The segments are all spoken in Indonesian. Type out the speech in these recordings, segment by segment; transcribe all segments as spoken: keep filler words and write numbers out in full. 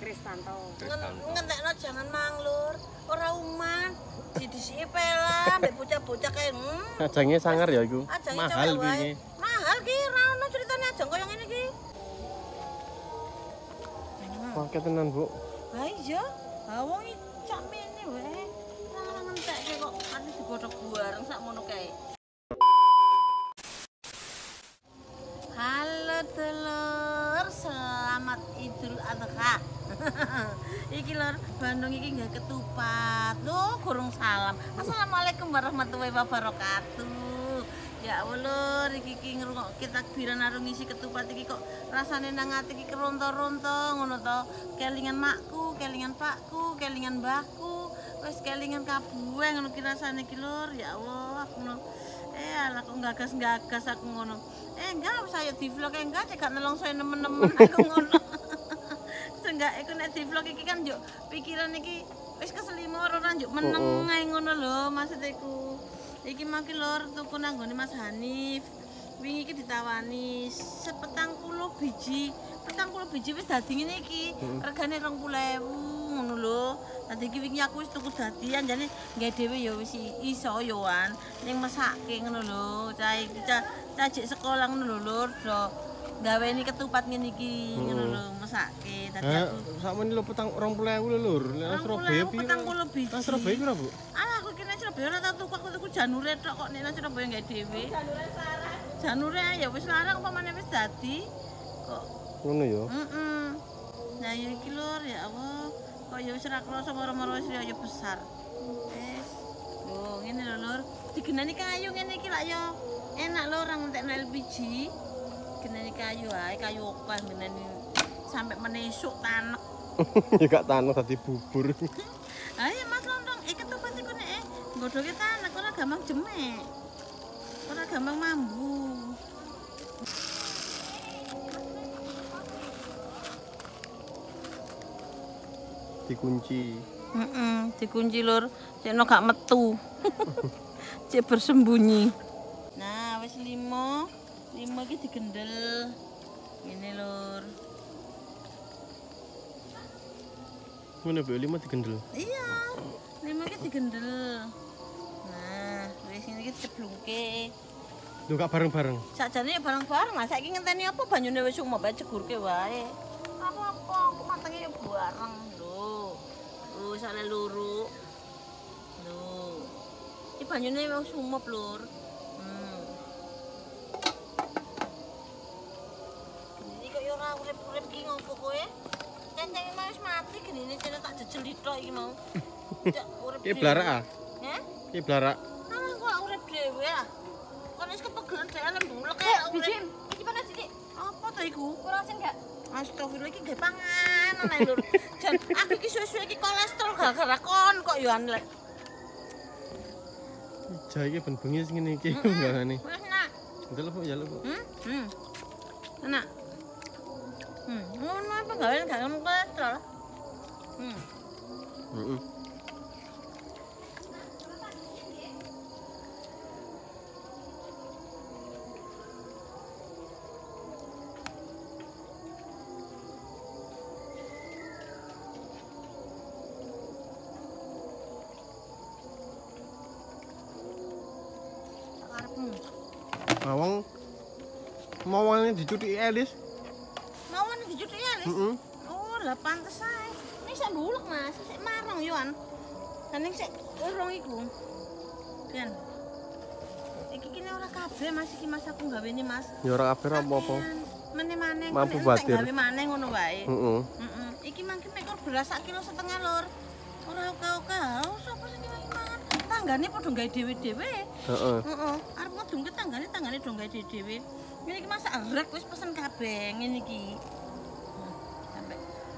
Kristanto. Ngentekno jangan manglur. Ora uman. Didisiki pelan, mbek bocah-bocah kae. Hmm. Ajange sangar ya iku. Mahal iki. Mahal ki ora ono critane ajang koyo ngene iki. Paket tenan, Bu. Ha iya. Ha wong iki cak mene wae. Ora ngentekke kok ati digodhog bareng sakmono kae. Halo telur, selamat Idul Adha. Iki lor, Bandung iki nggak ketupat. Loh, kurung salam. Assalamualaikum warahmatullahi wabarakatuh. Ya Allah, iki iki ngrungokke takbiran arung ngisi ketupat iki kok rasane nang ati iki keronto-ronto ngono to. Kelingan makku, kelingan pakku, kelingan mbahku, wis kelingan kabeh ngono ki rasane iki lur. Ya Allah, aku ngono. Eh, ala kok gagas-gagas aku ngono. Eh, enggak saya di vlog enggak cek gak nelong saya nemen-nemen aku ngono. Enggak, iku nek di vlog iki kan yo pikiran iki wis keselimur ora njuk meneng ae ngono lho maksudku. Iki mangke lur tuku nang nggone Mas Hanif. Wingi iki ditawani sepetang puluh biji. Petang puluh biji wis dadi ngene iki. Regane rong puluh ewu ngono lho. Dadi iki wingi aku wis tuku dadian jane nggae dhewe ya wis iso yoan ning mesake ngono lho. Cah iki cah cajik sekolah ngono lho lur. Gaweni ketupat ngene iki ngono lho mesake. Dadi aku sakmene lho petang rong puluh ewu lho lur. Nek Surabaya piye? petang puluh biji. Nang Surabaya pira, Bu? Alah aku kira Surabaya ora tau tuku aku tuku janure tok kok nek nang Surabaya nggae dhewe. Janure larang. Janure ya wis larang upamane wis dadi kok ngono ya. Heeh. Nah ya iki lur ya Allah. Kok ya wis ora krasa moro-moro wis ya besar. Wis. Oh, ngene lho lur. Digenani kayu ngene iki lak ya. Enak lho ora ngentekno L P G. Genani kayu ae, kayu opah genani sampai menesuk tanek. Ya gak tanek dadi bubur. Ayo Mas Lontong, eh ketupat iku nek nggodhoke tanek ora gampang jemek. Ora gampang mambu. Dikunci. Heeh, dikunci lur, cekno gak metu. Cek bersembunyi. Nah, wis lima. Lima iki digendel. Ngene lur. Ngono Bu, lima digendel. Iya. Lima iki digendel. Nah, wis ngene iki diceblungke. Lho gak bareng-bareng. Sakjane ya bareng-bareng. Lah saiki ngenteni apa banyune wis umum bae cegurke wae. Apa-apa aku matenge ya bareng lho. Oh, sale luru. Lho. Iki banyune wis umum lur. Ora urip-urip iki ngopo kowe? Cengcenge mau wis mati genine cene tak jejel ithok iki mau. Cek urip. Ki blarak ah? Heh? Ki blarak. Ah kok urip dhewe ah. Kon wis kepegelan dhewe lembulek kae urip. Bijim, iki panas sithik. Apa to iku? Kurang asin gak? Astagfirullah iki gawe panganan ae lur. Jan aku iki suwe-suwe iki kolesterol gara-gara kon kok yo anlek. Ija iki ben bengi sing ngene iki ngene. Wis nak. Ndelok Bu, ya lho Bu. Hmm? Hmm. Enak. Hmm, ngono apa gawe gak ngomong kolesterol. Hmm. Heeh. Karepmu. Bawang mawang dicuthiki Elis. Mawon dicuthiki ya, Lis? Heeh. Oh, lah pantes ae. Ning sak mbulek, Mas. Sik marang yo an. Kan ning sik urung iku. Pian. Iki kene ora kabeh, Mas. Iki Mas aku gaweni, Mas. Ya ora kabeh apa-apa. Meneh-maneh Mampu batir. gawe maneh ngono wae. Heeh. Heeh. Iki mangke mek beras sak kilo setengah lur. Ora oke-oke. Oh, sapa sing mangan? Tanggane padha gawe dhewe-dhewe. Heeh. Heeh. Arep ngedungke tanggane, tanggane do gawe dhewe. Ngene iki masak rek wis pesen kabeh ngene iki. Sampai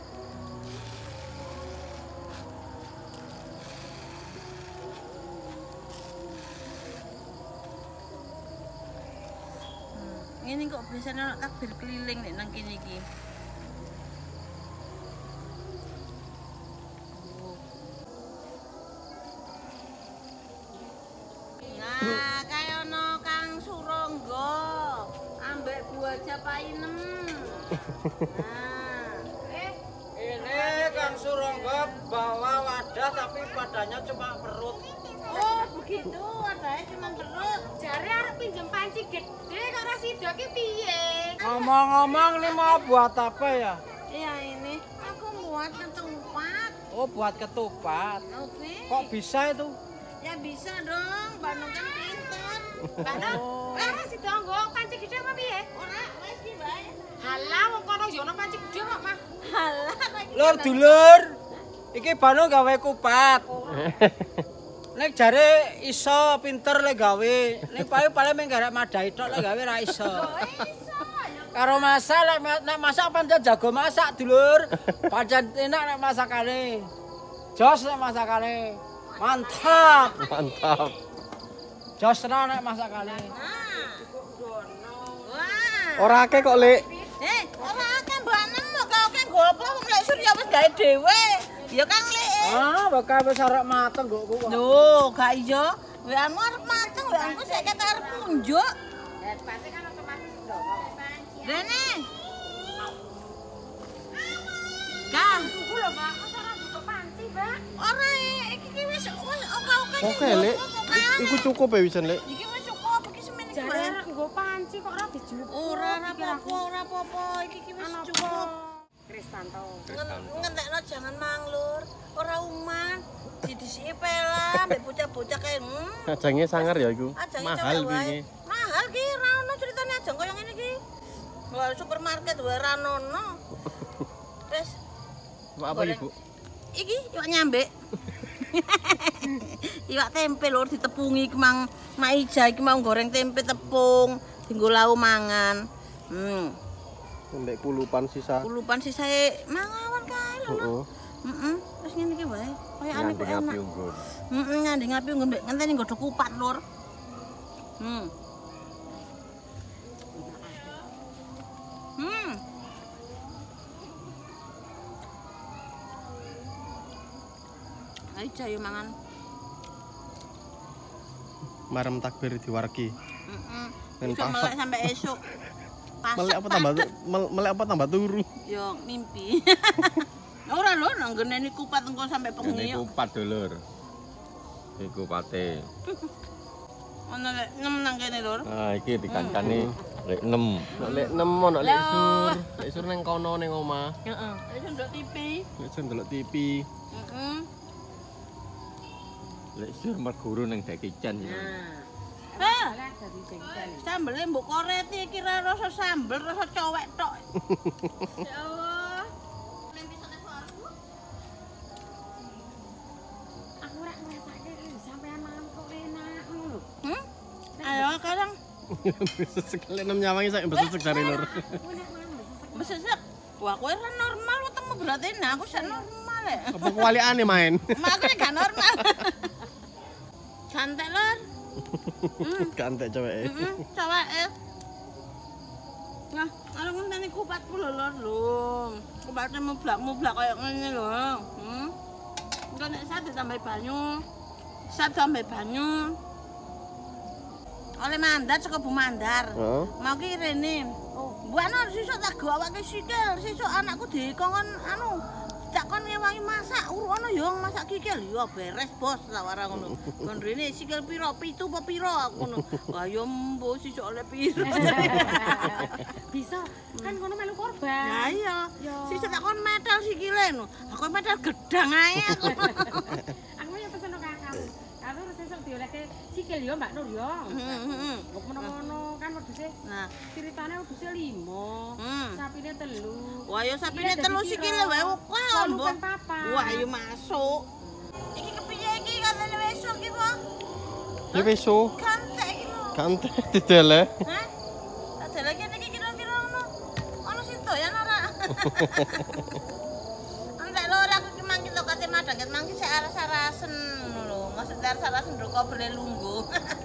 Ngene kok biasane ana takbir keliling nek nang kene iki. Nah, kaya ono Kang Surangga ambek buah japainem. Nah, eh, ini tapi badannya cuma perut. Oh, begitu. Adanya cuma perut. Jare arep pinjem panci gede kok ora sida ki piye? Ngomong-ngomong ini mau buat apa ya? Iya ini. Aku buat ketupat. Oh, buat ketupat. Oke. Kok bisa itu? Ya bisa dong. Bandung kan pintar. Lah, Oh. ora sida nggo panci gede apa piye? Ora, wis ki bae. Halah wong kono yo ono panci gede kok, Mah. Halah. lagi Lur kan- dulur, iki Bano gawe kupat. Nek jare iso pinter lek gawe. Nek paling paling mung garek madai tok lek gawe ra iso. Oh, iso. Ya Karo masak lek nek masak pancen jago masak dulur. Pancen enak nek masakane. Jos nek masakane. Mantap. Mantap. Jos tenan nek masakane. Nah. Wah. Ora akeh kok, Lek. Eh, ora akeh mbok nemu kau kan gopo wong lek surya wis gawe dhewe. Ya Kang Lek. Ah, bakal wis arek mateng kok ku. Lho, gak iya. Weanmu arep mateng, weanku saiki arep munjuk. Ya pasti kan otomatis ndono. Rene. Kah, Tunggu lho, Mbak. Masa ora butuh panci, Mbak? ora iki ki wis wis oke-oke. Oke, Lek. Iku cukup ya wisan, Lek. Iki wis cukup, iki semene Jare wae. arep nggo panci kok ora dijupuk. Ora ora apa-apa, ora apa-apa. Iki ki wis Ana cukup. Kristanto. Ngentekno jangan manglur. Ora uman. Didisiki pelan, mbek bocah-bocah kae. Hmm. Ajangnya sangar ya iku. Ajange Mahal cewek wae. iki. Mahal ki ra ono critane ajang koyo ngene iki. Wah, supermarket wae ra ono. Wes, Apa Ibu? iki iwak nyambe. Iwak tempe lur ditepungi iki mang Mak Ija iki mau goreng tempe tepung, dienggo lau mangan. Hmm, Ndek kulupan sisa. kulupan sisae mangawan kae lho. no. Heeh. Heeh, wis ngene iki wae. Koyokane kok enak. unggun. Heeh, nyanding api unggun mbek ngenteni nggodho kupat lur. Hmm. Hmm. Ayo jayo mangan. Marem takbir diwargi. Heeh. Dan Bisa pasak. melek sampai esok. Pasak. Melek apa tambah padet. mel- melek apa tambah turu? Yo mimpi. Ora lho nang ngene kupat engko sampai pengi. Ini kupat dulur. Ini kupate. Ono lek nem nang kene lur. Nah, iki dikancani lek enam. Nek lek nem ono lek Halo. sur. Lek sur ning kono ning omah. Heeh. Wis ndok T V. Lek sur ndelok T V. Heeh. Lek sur merguru ning Dekicen. Ah. Sambele mbok koreti iki ra rasa sambel, rasa cowek tok. Ya Allah. Ning pisane suaraku. Aku ora ngrasake sampean mangan kok enak ngono lho. Hmm? Ayo sekarang Sekali nem nyawangi sak besesek jare lur. Aku nek mangan besesek. besesek. Wah, kowe ra normal wetengmu berarti nah aku sak normal ya. Apa kualiane main? Mak aku gak normal. Santai lur. Hmm. Kantek cewek. Heeh, coweke. Nah, kalau ngenteni kupatku lho lur lho. Kupate mublak-mublak kayak ngene lho. Hmm. Engko nek sate tambah banyu. Sate tambah banyu. Oleh mandar saka Bu Mandar. Heeh. Mau ki rene. Oh, Bu anu sesuk tak go awake sikil. Sesuk anakku dikongkon anu tak kon ngewangi masak, urono yo masak kikil. Yo beres, Bos, tak wara ngono. Kon rene sikil piro? Pitu apa piro aku ngono. Wah, yo mbo sesuk oleh piro. Bisa kan kono melu korban. Lah iya. Yo. Sesuk tak kon metal sikile ngono. Aku metal gedang ae aku. Aku ya pesen karo kakak. Aku terus sesuk diolehke sikil yo Mbak Nur yo. Heeh, heeh. Kok mono-mono kan wedhuse Nah, ceritane wedhuse limo. Hmm. Sapine telu. wah yo sapine Iya, telu dadi sikile wae piro? kok Wolu mbok. kan papat. Wah, ayo masuk. Iki kepiye iki katene besok iki, Po? Ya weso. Kantek iki lho. Kantek didele. Hah? Ada lagi nih kira-kira ono. Ono sing doyan ora? Entek lho ora aku ki mangki to kate madang ket mangki sik aras-arasen ngono lho. Maksud aras-arasen ndro kobre lungguh.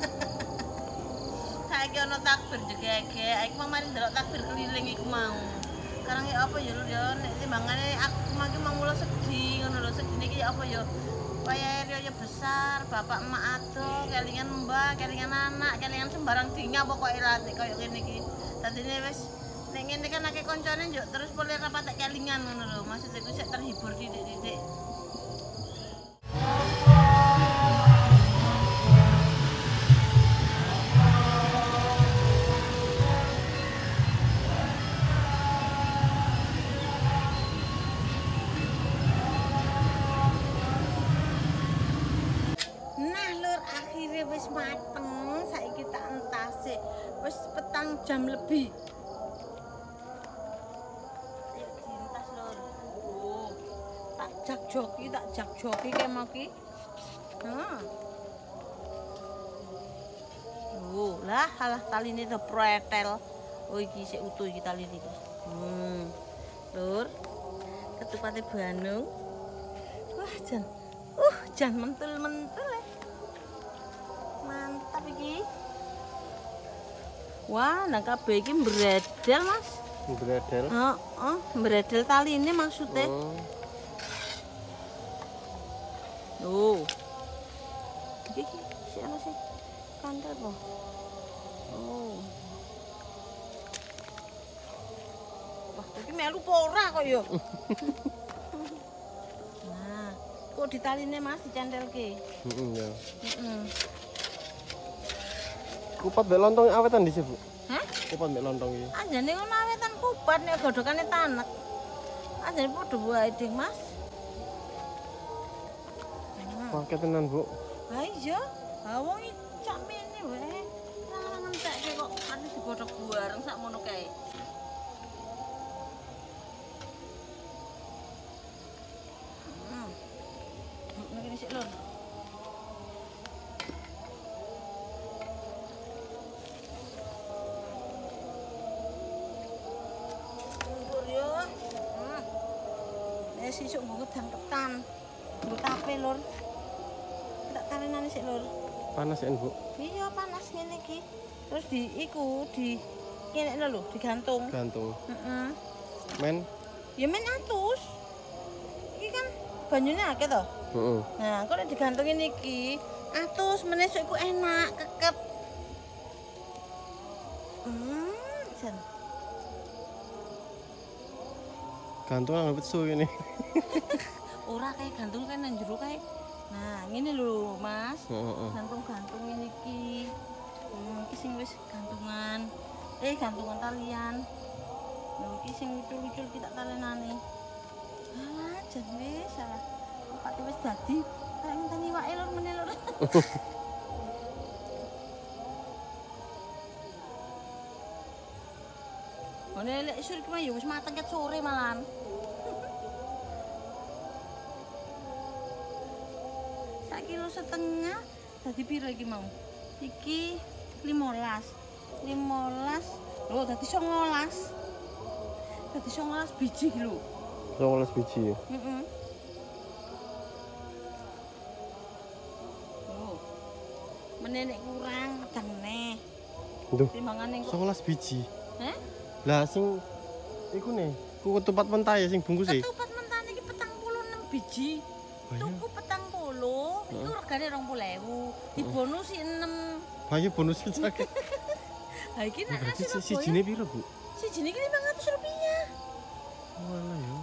Saiki ono takbir jegege, aku mau mari ndelok takbir keliling iku mau. Sekarang ya apa ya lho ya nek timbangane aku mangki mau mulo sedih ngono lho. Sedine iki ya apa ya? Waya Rio besar, bapak emak ado, kelingan mbak, kelingan anak, kelingan sembarang dinga pokoknya latih kayak gini iki. Tadine wis nek ngene kan akeh koncone njuk terus boleh rapat kelingan ngono lho. Maksud iku sik terhibur didik-didik. wis mateng, saiki tak entase. Wis petang jam lebih. Ayo dientas lur. Oh. Tak jak joki, tak jak joki kayak mau ki. Nah. Oh, lah halah taline to pretel. Oh iki sik utuh iki taline iki. Hmm. Lur. Ketupate Bandung. Wah, jan. Uh, jan mentul-mentul ya. Mantap iki. Wah, nang kabeh iki mbredel, Mas. Bredel. Heeh, oh, mbredel taline maksudnya. Oh. Oh. Iki iki si ana sih. Kandel po. Oh. Wah, iki melu apa ora kok ya? Nah, kok ditaline Mas dicentelke. Heeh ya. Heeh. Kupat mbek lontong awetan di Bu. Hah? Kupat mbek lontong iki. Anjane ngono awetan kupat nek godhokane tanek. Anjane padha wae ding, Mas. Pakai tenan, Bu. Ha iya, ha wong iki cak mene wae. Ora ngentekke kok ane digodhog bareng sak mono kae. Hmm. Nek iki sik lur. Lur yo. Hmm. Nek sesuk nggo gedang ketan. Nggo tape lur. Tak talenane sik lur. Panas ya, Bu. Iya panas ngene iki. Terus di iku di kene lho digantung. Gantung. Heeh. Men. Ya men atus. Iki kan banyune akeh to. Heeh. Nah, kok nek digantungin iki atus meneh sok iku enak, kekep. Hmm, jan. Gantung nang pesu ini. Ora kayak gantung kan nang jero kae. Nah, ngene lho, Mas. Heeh. Gantung-gantung ini iki. Hmm, iki sing wis gantungan. Eh, gantungan talian. Lho iki sing lucu-lucu iki tak talenane. Alah, jan wis salah. Pak wis dadi. Tak ngenteni wae lur meneh lur. Ngene lek isuk iki mah ya wis mateng ket sore malan. Kilo setengah tadi piro iki mau? Iki limolas. limolas. Loh dadi songolas. Dadi songolas biji iki lho. songolas biji ya. Heeh. Oh. Menenek kurang kedang neh. Duh. Timbangane kok. songolas biji. Heh? Lah sing iku nih, ku ketupat mentah ya sing bungkus e. Ketupat mentane iki petang puluh enam biji. Tuku petang puluh, itu regane rong puluh ewu, dibonusi enam. Ayo bonus sakit. Ha iki nek Berarti nasi si sijine piro, Bu? Sijine iki lima ratus rupiah. Walah ya.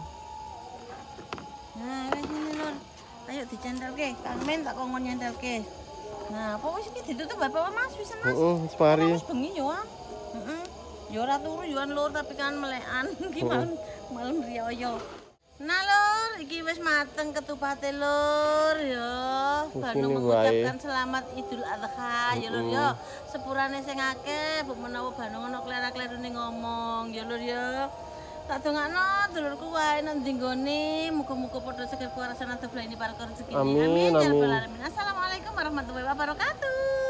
Nah, wis ngene lur. Ayo dicentelke, Kang Men tak kongkon nyentelke. Nah, apa wis iki ditutup bapak Mas wis Mas. Heeh, wis mari. Wis bengi yo ah. Heeh. Yo ora turu yo lur tapi kan melekan iki malam malam riyo. Nah lur, iki wis mateng ketupate lur yo. Banu mengucapkan selamat Idul Adha ya lur yo. Sepurane sing akeh, mbok menawa Banu ono klera-klerune ngomong ya lur yo. Tak dongakno dulurku wae nang ndi nggone, muga-muga padha seger kuwarasan atuh blani para rezeki. Amin, Amin ya amin. rabbal alamin. Assalamualaikum warahmatullahi wabarakatuh.